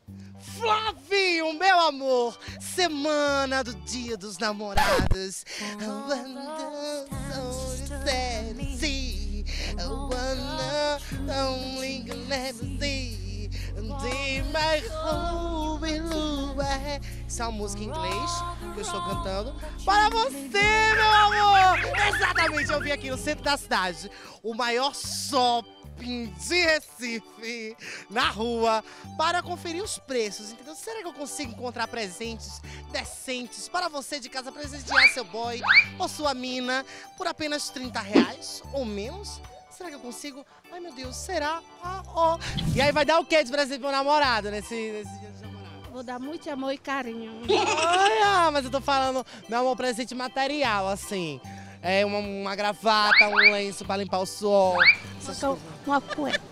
Flavinho, meu amor, semana do Dia dos Namorados. Isso é uma música em inglês que eu estou cantando para você, meu amor. Exatamente, eu vim aqui no centro da cidade, o maior shopping de Recife, na rua, para conferir os preços, entendeu? Será que eu consigo encontrar presentes decentes para você de casa presentear seu boy ou sua mina por apenas R$30 ou menos? Será que eu consigo? Ai, meu Deus, será? E aí vai dar o que de presente pro meu namorado nesse dia de namorado? Vou dar muito amor e carinho. Olha, mas eu tô falando, meu amor, presente material, assim. É uma gravata, um lenço pra limpar o suor. Uma cueca.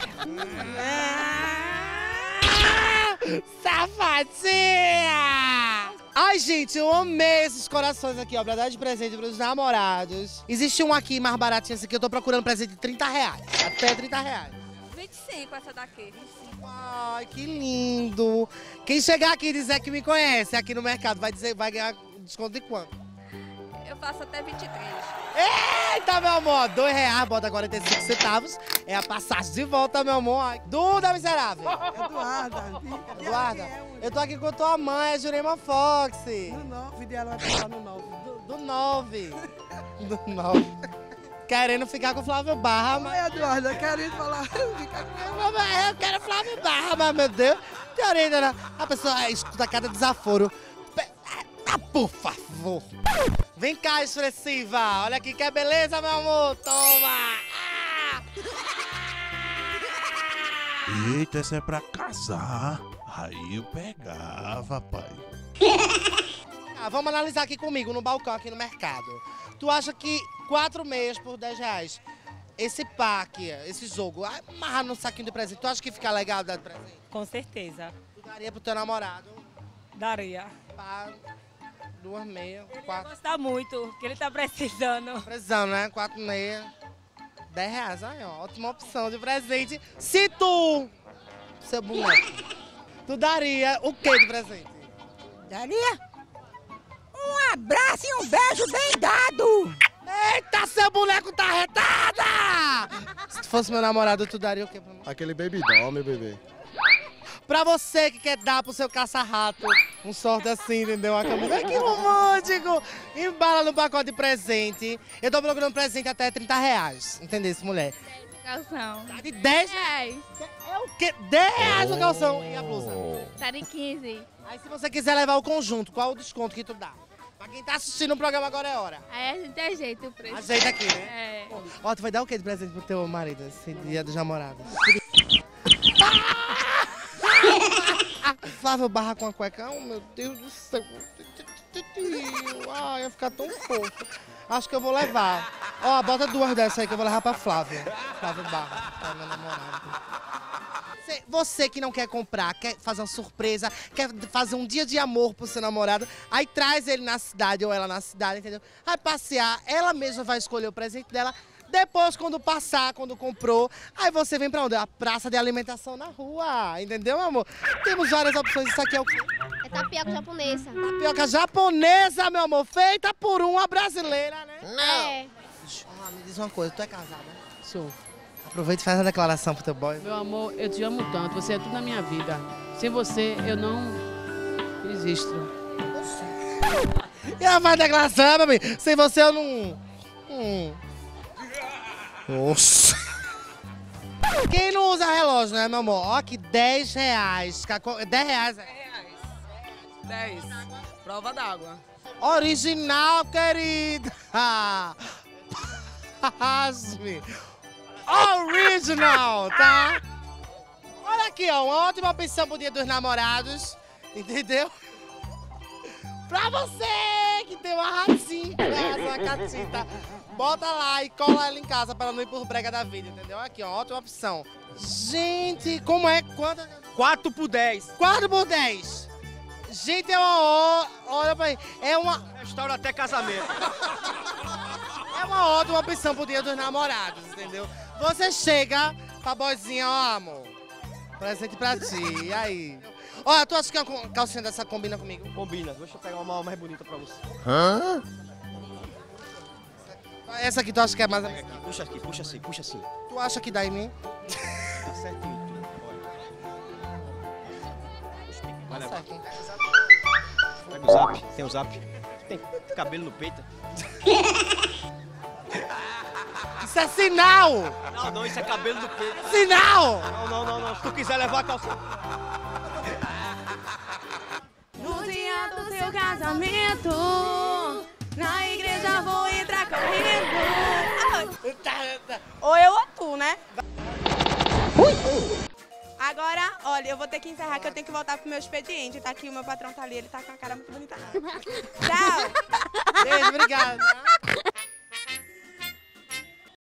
Safadinha! Ai, gente, eu amei esses corações aqui, ó, pra dar de presente pros namorados. Existe um aqui mais baratinho, esse aqui, eu tô procurando presente de R$30, até R$30. 25 essa daqui. Ai, que lindo. Quem chegar aqui e dizer que me conhece aqui no mercado, vai ganhar desconto de quanto? Eu faço até 23. Eita, meu amor, R$2, bota 45 centavos. É a passagem de volta, meu amor. Ai, Duda miserável. Eduarda, eu tô aqui com a tua mãe, a Jurema Fox. No 9, dela vai falar no 9. Do 9. Do 9. Querendo ficar com o Flávio Barra, mas... Ai, Eduarda, querendo falar. Eu quero Flávio Barra, mas, meu Deus. Teoria, né? A pessoa escuta cada desaforo. Por favor. Vem cá, expressiva. Olha aqui que beleza, meu amor. Toma. Eita, essa é pra casar. Aí eu pegava, pai. Vamos analisar aqui comigo, no balcão, aqui no mercado. Tu acha que 4 meias por R$10, esse pack, esse jogo, amarrar no saquinho de presente, tu acha que fica legal dar de presente? Com certeza. Tu daria pro teu namorado? Daria. Pá, 2 meias, Ele ia 4. gostar muito, que ele tá precisando. Precisando, né? 4 meias, R$10. Aí, ó, ótima opção de presente. Se tu, seu boneco, tu daria o que de presente? Daria um abraço e um beijo bem dado. Eita, seu boneco tá arretada! Se tu fosse meu namorado, tu daria o quê pra mim? Aquele baby doll, meu bebê. Pra você que quer dar pro seu caça-rato um sorte assim, entendeu? A camisa. Ai, que romântico! Embala no pacote de presente. Eu tô procurando presente até R$30, entendeu, mulher? Calção. Tá de 10? É o quê? R$10 o calção. E a blusa? Tá de 15. Aí se você quiser levar o conjunto, qual o desconto que tu dá? Pra quem tá assistindo o programa agora é hora. Aí a gente ajeita o preço. Ajeita aqui, né? É. Ó, tu vai dar o que de presente pro teu marido, esse dia dos namorados? Flávio Barra com a cueca. Oh, meu Deus do céu. Ai, ia ficar tão fofo. Acho que eu vou levar. Ó, bota 2 dessas aí que eu vou levar pra Flávia. Flávio Barra, pra meu namorado. Você que não quer comprar, quer fazer uma surpresa, quer fazer um dia de amor pro seu namorado, aí traz ele na cidade ou ela na cidade, entendeu? Vai passear, ela mesma vai escolher o presente dela. Depois, quando passar, quando comprou, aí você vem pra onde? A praça de alimentação na rua, entendeu, meu amor? Temos várias opções. Isso aqui é o quê? É tapioca japonesa. Tapioca japonesa, meu amor, feita por uma brasileira, né? É. Me diz uma coisa, tu é casada? Sou. Aproveita e faz a declaração pro teu boy. Meu amor, eu te amo tanto, você é tudo na minha vida. Sem você, eu não existo. E ela faz a declaração, meu amigo. Sem você, eu não... Nossa. Quem não usa relógio, né, meu amor? Ó, aqui R$10. R$10. 10. Prova d'água. Original, querida. Pasme. Original, tá? Olha aqui, ó, uma ótima opção pro Dia dos Namorados, entendeu? Pra você que tem uma ratinha em casa, uma catita, bota lá e cola ela em casa pra ela não ir por brega da vida, entendeu? Aqui, ó, ótima opção. Gente, como é? Quanto? 4 por 10. 4 por 10. Gente, é uma... Olha pra aí. É uma... Restaura até casamento. É uma ótima opção pro Dia dos Namorados, entendeu? Você chega pra boizinha, ó, amor, presente pra ti, e aí? Ó, tu acha que a calcinha dessa combina comigo? Combina. Deixa eu pegar uma mais bonita pra você. Essa aqui tu acha que é mais... Pega aqui, puxa assim, puxa assim. Tu acha que dá em mim? Tá certinho. Olha. Vai levar. Pega o zap. Tem o zap. Tem cabelo no peito. Isso é sinal! Não, isso é cabelo no peito. Sinal! Não. Se tu quiser levar a calça. No dia do seu casamento, na igreja vou entrar correndo. Ou eu ou tu, né? Agora, olha, eu vou ter que encerrar, que eu tenho que voltar pro meu expediente. Tá aqui, o meu patrão tá ali, ele tá com a cara muito bonita. Tchau! Beijo, obrigada.